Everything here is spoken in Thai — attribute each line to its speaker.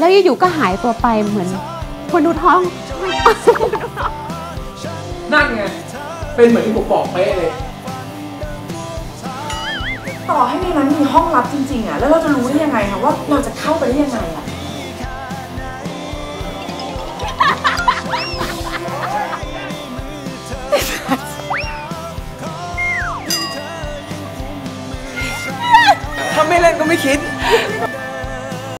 Speaker 1: แล้วอยู่ๆก็หายตัวไปเหมือนคนดูท้อง
Speaker 2: นั่นไงเป็นเหมือนที่ผมบอกเป๊ะเลย
Speaker 3: ต่อให้ในนั้นมีห้องลับจริงๆอ่ะแล้วเราจะรู้ได้ยังไงคะว่าเราจะเข้าไปได้ยังไงอ่ะ
Speaker 2: ถ้าไม่เล่นก็ไม่คิด